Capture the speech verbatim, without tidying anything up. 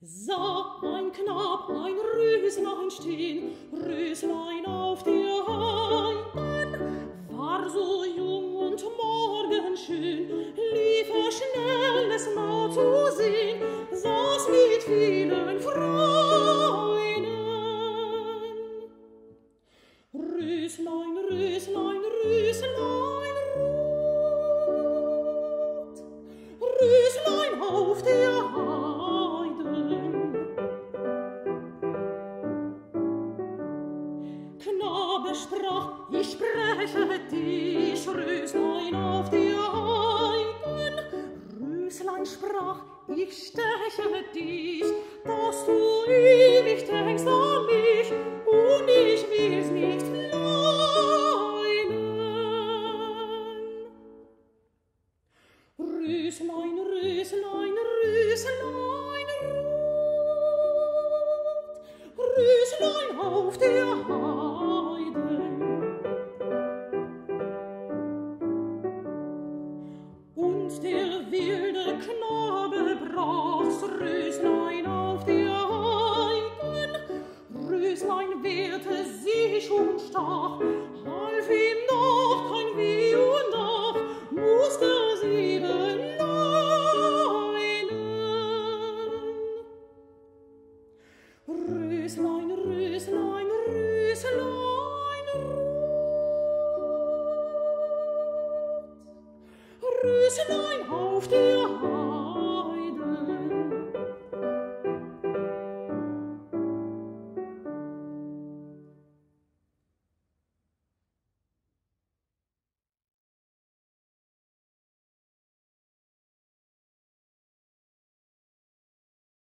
Sah ein Knab ein Röslein stehn, Röslein auf der Heiden, war so jung und morgenschön, lief er schnell, es nah zu sehn, saß mit vielen Freunden. Röslein, Röslein, Röslein rot, Röslein auf der Heiden. Knabe sprach, ich spreche dich, Röslein auf der Heiden. Röslein sprach, ich steche dich, dass du ewig denkst an mich, und ich will's nicht leiden. Röslein, Röslein, Röslein rot, Röslein auf der Heiden. Und der wilde Knabe brach's Röslein auf der Heiden. Röslein wehrte sich und stach, half ihm noch kein Weh und Ach, musste sieben leiden. Röslein, Röslein, Röslein rot, Röslein auf der Heiden.